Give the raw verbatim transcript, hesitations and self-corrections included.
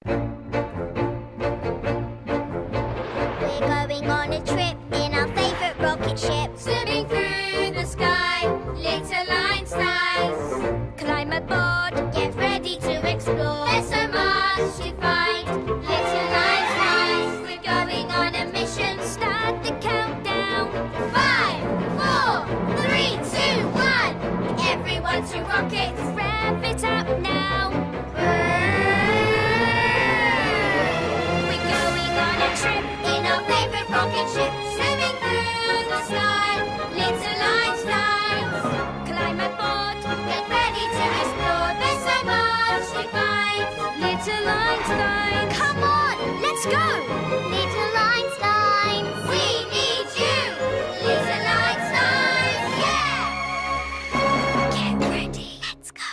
We're going on a trip in our favourite rocket ship, Zooming through the sky, little Einsteins. climb aboard, Get ready to explore. There's so much to find, little Einsteins. We're going on a mission. start the countdown. Five, four, three, two, one. Everyone to rockets. Rev it up now. We're going on a trip In our favourite rocket ship, zooming through the sky, little Einsteins. climb aboard, Get ready to explore. There's so much to find, little Einstein. Come on, let's go, little Einstein. We need you, little Einstein. Yeah. Get ready. Let's go.